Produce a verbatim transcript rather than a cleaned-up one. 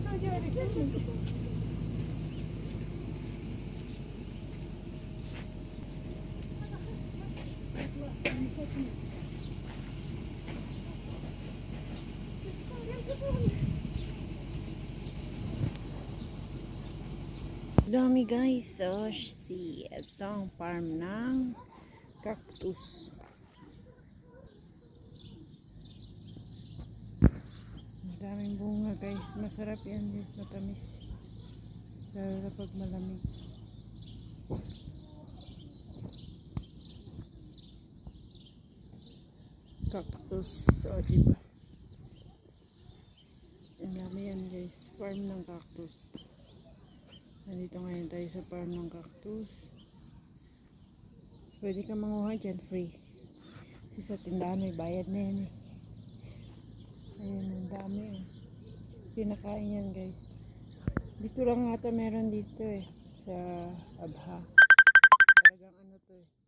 Dami guys, so see, ito ang farm ng cactus. Daming bunga guys, masarap yan guys, matamis lalo na pag malamig. Cactus, o oh, diba ang dami yan guys, farm ng cactus. Nandito ngayon tayo sa farm ng cactus. Pwede ka manguha dyan free kasi sa tindahan may bayad na yan eh. Ayan, ang dami eh. Pinakain yan guys. Dito lang ata meron dito eh, sa Abha. Talagang ano to eh.